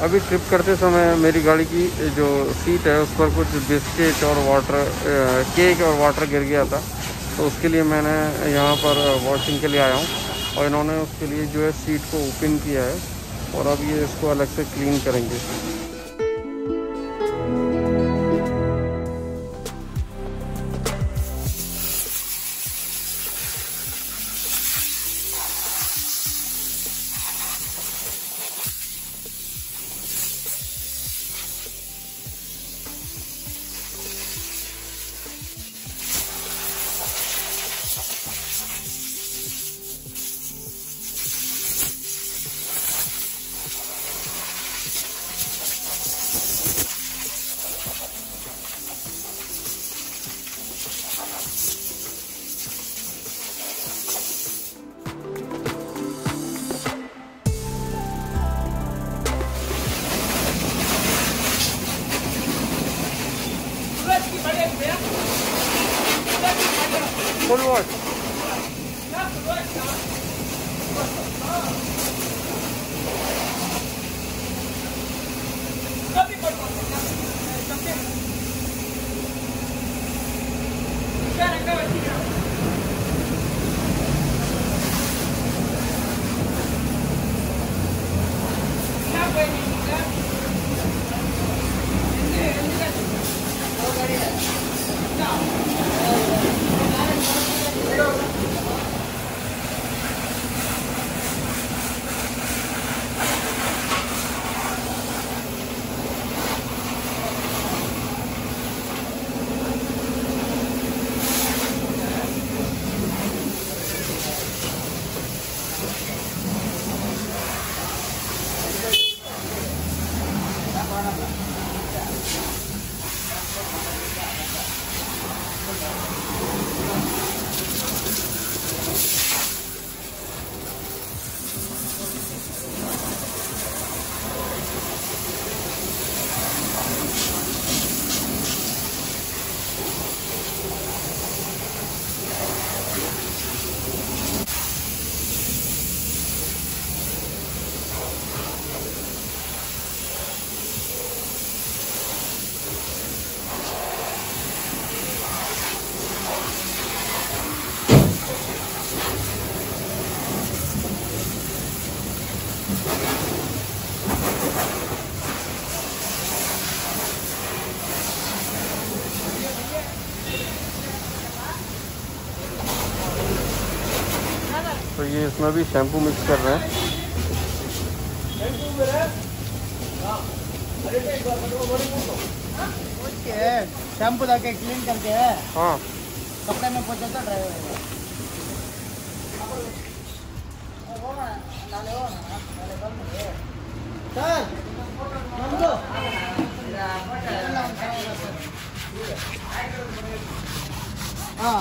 अभी ट्रिप करते समय मेरी गाड़ी की जो सीट है उस पर कुछ बिस्किट और वाटर केक और वाटर गिर गया था, तो उसके लिए मैंने यहाँ पर वॉशिंग के लिए आया हूँ और इन्होंने उसके लिए जो है सीट को ओपन किया है और अब ये इसको अलग से क्लीन करेंगे। Full wash. तो ये इसमें भी शैम्पू मिक्स कर रहे हैं। शैम्पू लगा के क्लीन करके है। हाँ, कपड़े में पोंछा तो ड्राई होगा। सर हाँ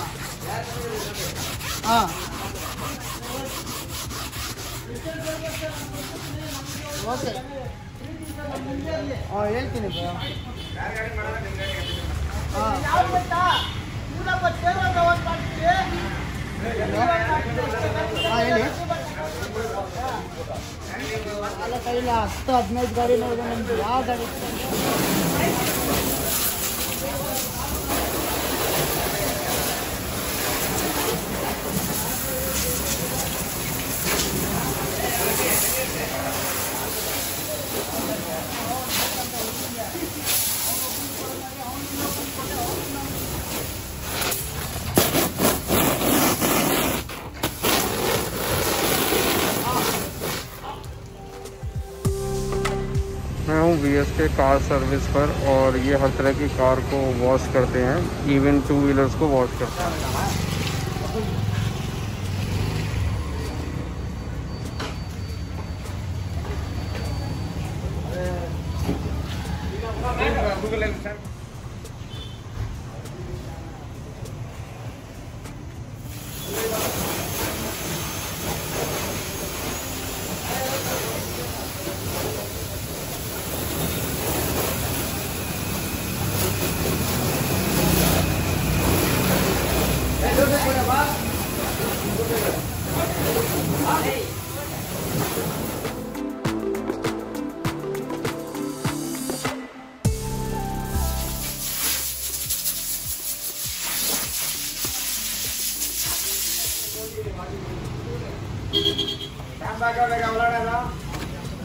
हाँ ಓಕೆ ಹೇಳ್ತೀನಿ ಹೇಳಿ ಅಲ್ಲ ಕೈಲ 10-15 ಗಾಡಿ ನೋಡಿದ್ರೆ ನಮ್ಗೆ ಯಾವ ಗಾಡಿ मैं हूँ VSK कार सर्विस पर और ये हर तरह की कार को वॉश करते हैं, इवन 2 व्हीलर्स को वॉश करते हैं।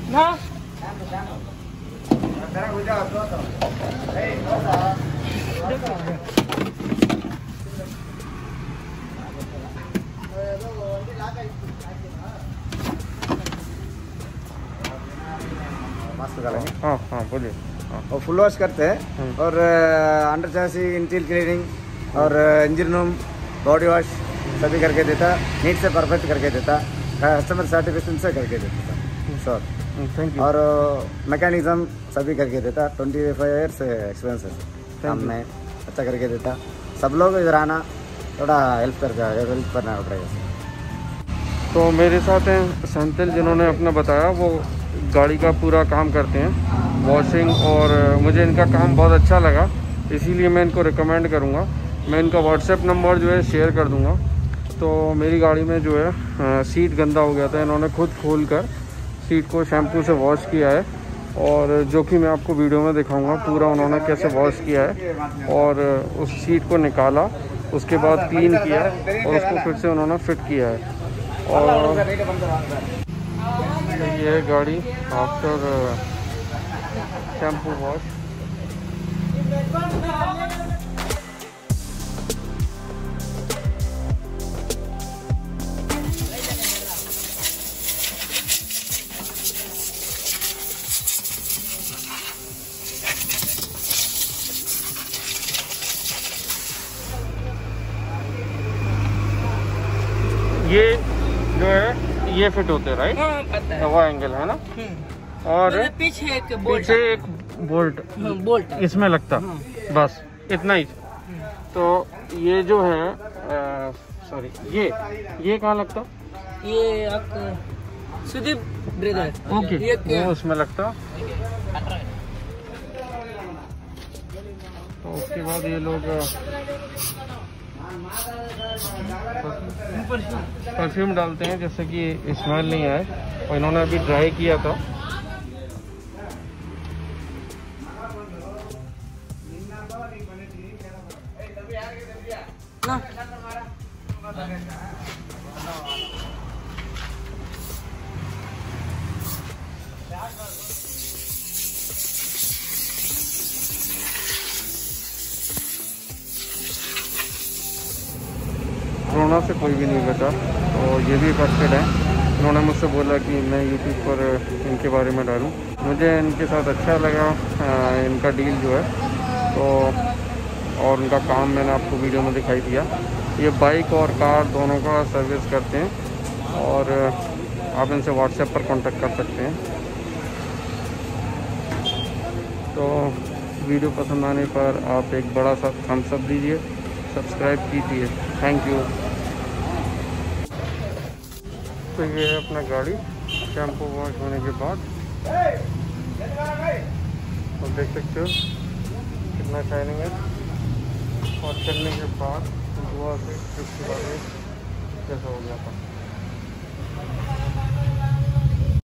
ना हाँ हाँ बोलिए। और फुल वॉश करते हैं और अंडर चैसी इंटीरियर क्लीनिंग और इंजन रूम बॉडी वॉश सभी करके देता, नीट से परफेक्ट करके देता, कस्टमर सर्टिफिकेशन से करके देता सर। Thank you. और मैकेनिज्म सभी करके देता, 25 ईयर्स एक्सपीरियंस है काम में, अच्छा करके देता। सब लोग इधर आना, थोड़ा हेल्प करना पड़ेगा। तो मेरे साथ हैं सेंथिल, जिन्होंने अपना बताया वो गाड़ी का पूरा काम करते हैं, वॉशिंग, और मुझे इनका काम बहुत अच्छा लगा, इसीलिए मैं इनको रिकमेंड करूँगा। मैं इनका व्हाट्सएप नंबर जो है शेयर कर दूँगा। तो मेरी गाड़ी में जो है सीट गंदा हो गया था, इन्होंने खुद खोल कर सीट को शैम्पू से वॉश किया है, और जो कि मैं आपको वीडियो में दिखाऊंगा पूरा उन्होंने कैसे वॉश किया है, और उस सीट को निकाला, उसके बाद क्लीन किया और उसको फिर से उन्होंने फिट किया है। और ये है गाड़ी आफ्टर शैम्पू वॉश। ये जो है ये फिट होते हैं, राइट? हाँ पता है। वो एंगल है ना, और पीछे एक बोल्ट, पीछे एक बोल्ट बोल्ट इसमें लगता, बस इतना ही। तो ये जो है सॉरी, ये कहाँ लगता? ये आपका सुदीप ब्रदर। ओके, वो उसमें लगता। तो उसके बाद ये लोग परफ्यूम डालते हैं जैसे कि स्मेल नहीं आए, और इन्होंने अभी ड्राई किया था। कोरोना से कोई भी नहीं बचा, तो ये भी इफेक्टेड है। उन्होंने मुझसे बोला कि मैं यूट्यूब पर इनके बारे में डालूं। मुझे इनके साथ अच्छा लगा इनका डील जो है, तो और उनका काम मैंने आपको वीडियो में दिखाई दिया। ये बाइक और कार दोनों का सर्विस करते हैं, और आप इनसे व्हाट्सएप पर कांटेक्ट कर सकते हैं। तो वीडियो पसंद आने पर आप एक बड़ा सा थम्स अप दीजिए, सब्सक्राइब कीजिए। Thank you. तो ये है अपना गाड़ी शैम्पू वॉश होने के बाद, तो देख सकते हो कितना शाइनिंग है, और चलने के बाद धुआं से कैसा हो गया था।